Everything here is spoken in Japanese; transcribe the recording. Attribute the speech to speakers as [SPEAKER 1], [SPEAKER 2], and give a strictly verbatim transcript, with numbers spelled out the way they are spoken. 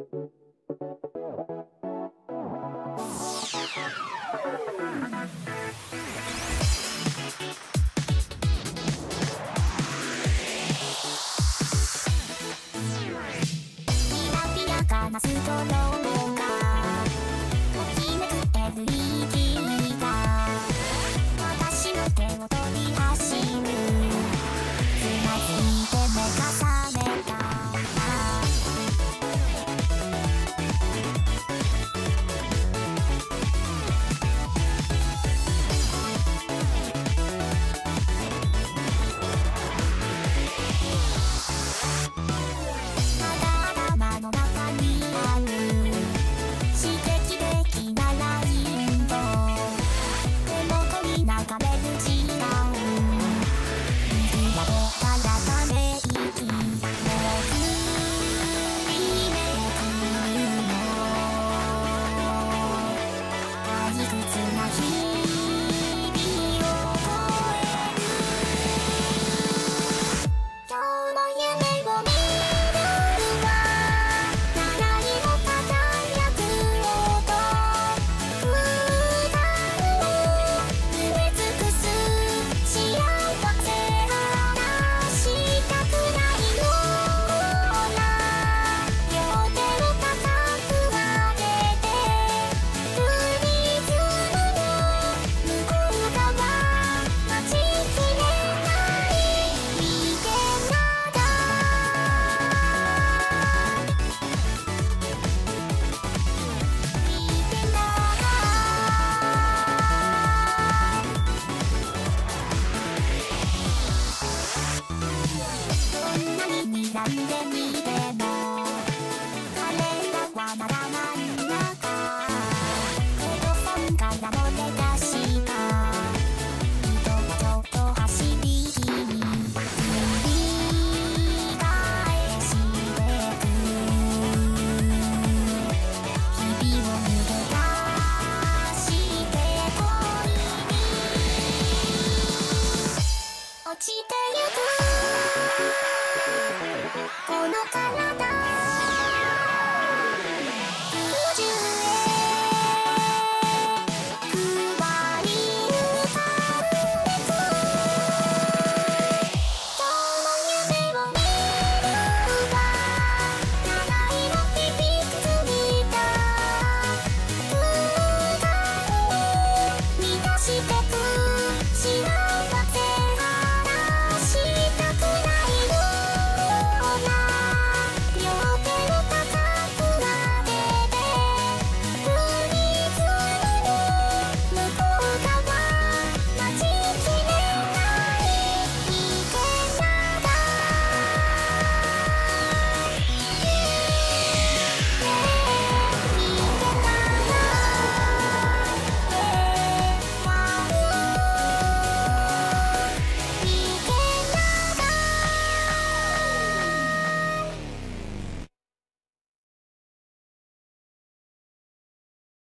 [SPEAKER 1] ピラかなストローがときめく エルイーディー が私の手を取り走るつまずいて目重ねたなんで見ても彼らはまだ真ん中ヘドフォンから漏れ出した人がちょっと走り気に繰り返してく日々を抜け出して恋に落ちてゆく